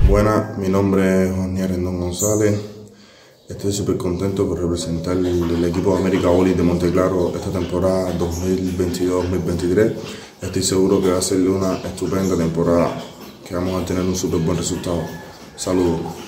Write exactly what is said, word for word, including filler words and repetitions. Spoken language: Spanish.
Buenas, mi nombre es Juan Rendón González. Estoy súper contento por representar el, el equipo de América Boli de Monteclaro esta temporada dos mil veintidós dos mil veintitrés. Estoy seguro que va a ser una estupenda temporada, que vamos a tener un súper buen resultado. Saludos.